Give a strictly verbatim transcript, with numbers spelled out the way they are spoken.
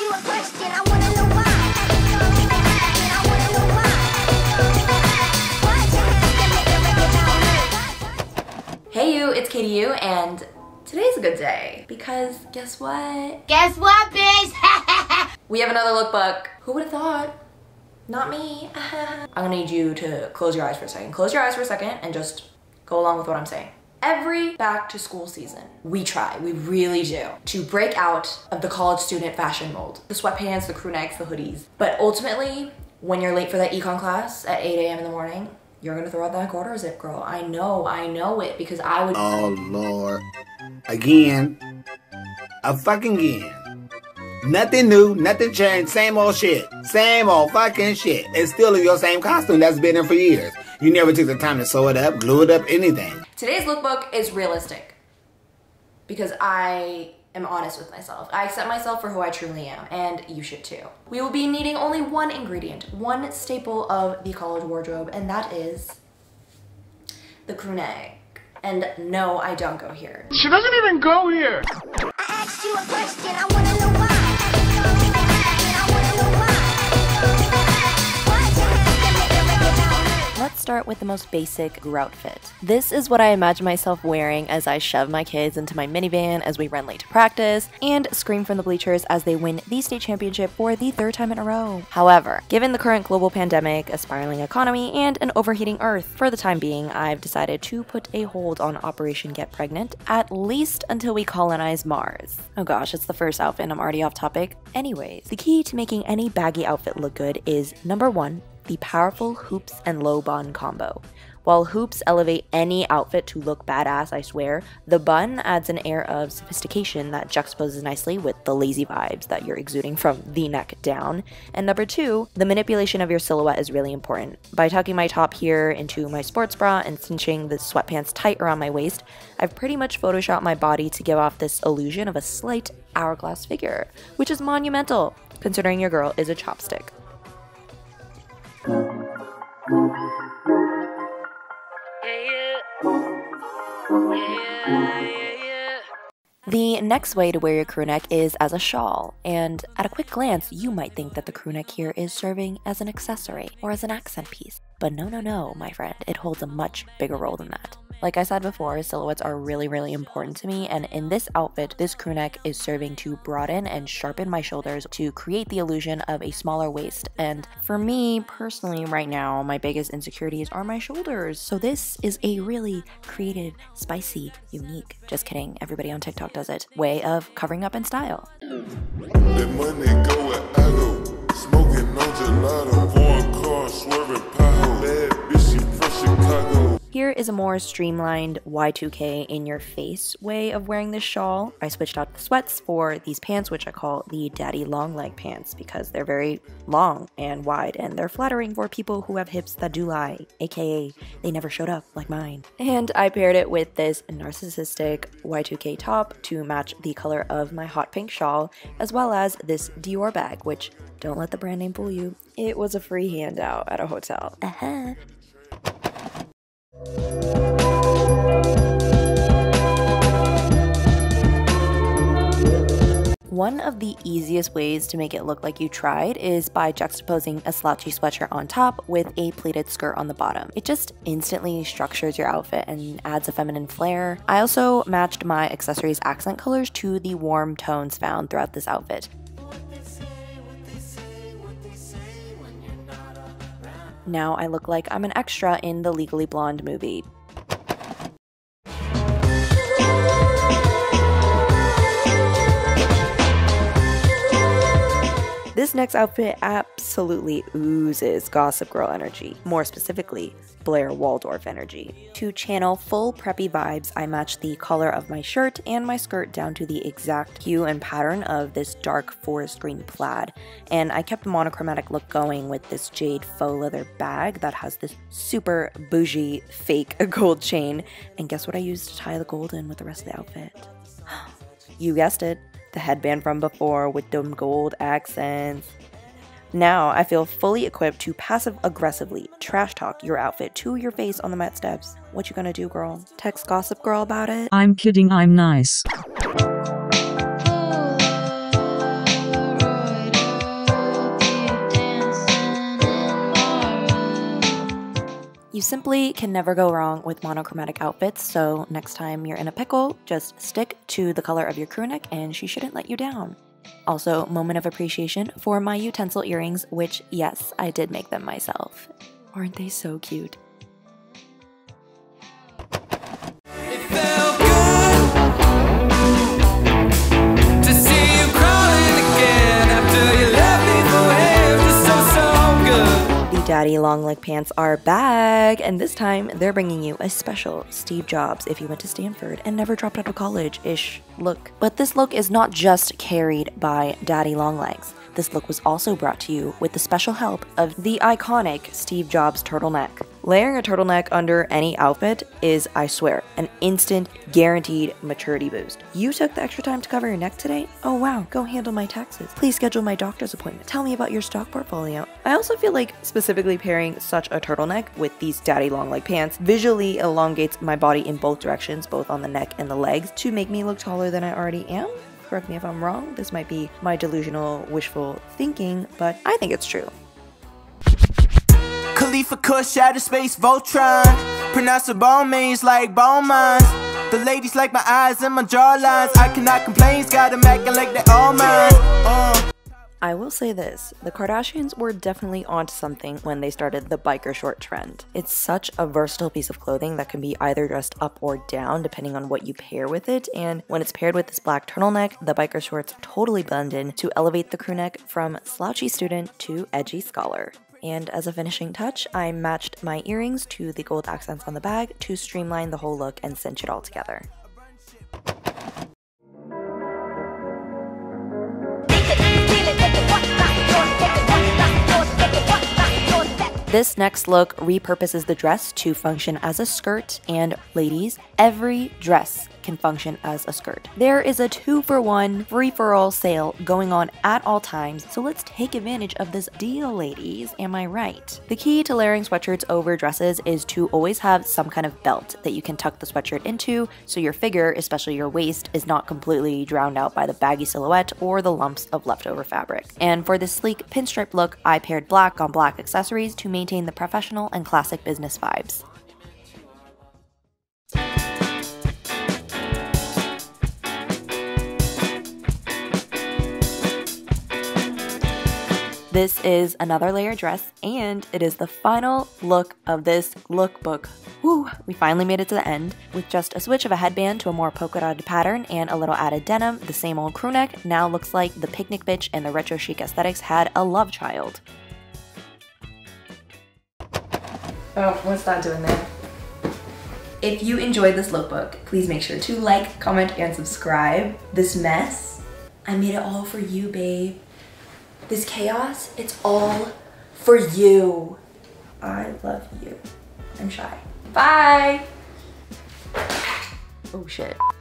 ask you a question, I wanna know why. I wanna know why. Why'd you have to make a record about me? Hey you, it's Katie U, and today's a good day because guess what? Guess what, bitch? We have another lookbook. Who would have thought? Not me. I'm gonna need you to close your eyes for a second. Close your eyes for a second and just go along with what I'm saying. Every back to school season, we try, we really do, to break out of the college student fashion mold. The sweatpants, the crew necks, the hoodies. But ultimately, when you're late for that econ class at eight A M in the morning, you're gonna throw out that quarter zip, girl. I know, I know it, because I would- Oh, Lord. Again. A fucking again. Nothing new, nothing changed, same old shit. Same old fucking shit. It's still your same costume that's been in for years. You never took the time to sew it up, glue it up, anything. Today's lookbook is realistic because I am honest with myself. I accept myself for who I truly am, and you should too. We will be needing only one ingredient, one staple of the college wardrobe, and that is the crew neck. And no, I don't go here. She doesn't even go here. I asked you a question, I wanna know why. I wanna know why. Why'd you have to make a record about me? Let's start with the most basic Gru outfit. This is what I imagine myself wearing as I shove my kids into my minivan as we run late to practice and scream from the bleachers as they win the state championship for the third time in a row. However, given the current global pandemic, a spiraling economy, and an overheating earth, for the time being, I've decided to put a hold on Operation Get Pregnant, at least until we colonize Mars. Oh gosh, it's the first outfit and I'm already off topic. Anyways, the key to making any baggy outfit look good is number one, the powerful hoops and low bun combo. While hoops elevate any outfit to look badass, I swear, the bun adds an air of sophistication that juxtaposes nicely with the lazy vibes that you're exuding from the neck down. And number two, the manipulation of your silhouette is really important. By tucking my top here into my sports bra and cinching the sweatpants tight around my waist, I've pretty much photoshopped my body to give off this illusion of a slight hourglass figure, which is monumental, considering your girl is a chopstick. The next way to wear your crew neck is as a shawl, and at a quick glance, you might think that the crew neck here is serving as an accessory or as an accent piece. But no, no, no, my friend, it holds a much bigger role than that. Like I said before, silhouettes are really, really important to me, and in this outfit, this crew neck is serving to broaden and sharpen my shoulders to create the illusion of a smaller waist. And for me, personally, right now, my biggest insecurities are my shoulders. So this is a really creative, spicy, unique, just kidding, everybody on TikTok does it, way of covering up in style. Let money go where I go. Smoking on gelato. Foreign car swerving pow. Bad bitch, she from Chicago. Here is a more streamlined Y two K in-your-face way of wearing this shawl. I switched out the sweats for these pants, which I call the daddy long leg pants because they're very long and wide and they're flattering for people who have hips that do lie, aka they never showed up like mine. And I paired it with this narcissistic Y two K top to match the color of my hot pink shawl, as well as this Dior bag, which, don't let the brand name fool you, it was a free handout at a hotel. Uh-huh. One of the easiest ways to make it look like you tried is by juxtaposing a slouchy sweatshirt on top with a pleated skirt on the bottom. It just instantly structures your outfit and adds a feminine flair. I also matched my accessories accent colors to the warm tones found throughout this outfit. Now I look like I'm an extra in the Legally Blonde movie. This next outfit absolutely oozes Gossip Girl energy, more specifically, Blair Waldorf energy. To channel full preppy vibes, I matched the color of my shirt and my skirt down to the exact hue and pattern of this dark forest green plaid, and I kept the monochromatic look going with this jade faux leather bag that has this super bougie fake gold chain, and guess what I used to tie the gold in with the rest of the outfit? You guessed it. The headband from before with them gold accents. Now I feel fully equipped to passive-aggressively trash talk your outfit to your face on the Met steps. What you gonna do, girl? Text Gossip Girl about it? I'm kidding, I'm nice. You simply can never go wrong with monochromatic outfits, so next time you're in a pickle, just stick to the color of your crew neck and she shouldn't let you down. Also, moment of appreciation for my utensil earrings, which yes, I did make them myself. Aren't they so cute? Daddy long leg pants are back, and this time they're bringing you a special Steve Jobs if you went to Stanford and never dropped out of college-ish look. But this look is not just carried by Daddy long legs. This look was also brought to you with the special help of the iconic Steve Jobs turtleneck. Layering a turtleneck under any outfit is, I swear, an instant guaranteed maturity boost. You took the extra time to cover your neck today? Oh wow, go handle my taxes. Please schedule my doctor's appointment. Tell me about your stock portfolio. I also feel like specifically pairing such a turtleneck with these daddy long leg pants visually elongates my body in both directions, both on the neck and the legs, to make me look taller than I already am. Correct me if I'm wrong, this might be my delusional, wishful thinking, but I think it's true. Khalifa Kush, outer space, Voltron. Pronounceable means like bone mines. The ladies like my eyes and my jawlines. I cannot complain, got them acting like they all mine. Uh. I will say this, the Kardashians were definitely onto something when they started the biker short trend. It's such a versatile piece of clothing that can be either dressed up or down depending on what you pair with it, and when it's paired with this black turtleneck, the biker shorts totally blend in to elevate the crew neck from slouchy student to edgy scholar. And as a finishing touch, I matched my earrings to the gold accents on the bag to streamline the whole look and cinch it all together. This next look repurposes the dress to function as a skirt, and ladies, every dress can function as a skirt. There is a two for one free for all sale going on at all times, so let's take advantage of this deal, ladies. Am I right? The key to layering sweatshirts over dresses is to always have some kind of belt that you can tuck the sweatshirt into, so your figure, especially your waist, is not completely drowned out by the baggy silhouette or the lumps of leftover fabric. And for this sleek pinstripe look, I paired black on black accessories to maintain the professional and classic business vibes. This is another layer dress, and it is the final look of this lookbook. Woo! We finally made it to the end. With just a switch of a headband to a more polka dotted pattern and a little added denim, the same old crew neck now looks like the picnic bitch and the retro chic aesthetics had a love child. Oh, what's that doing there? If you enjoyed this lookbook, please make sure to like, comment, and subscribe. This mess, I made it all for you, babe. This chaos, it's all for you. I love you. I'm shy. Bye! Oh shit.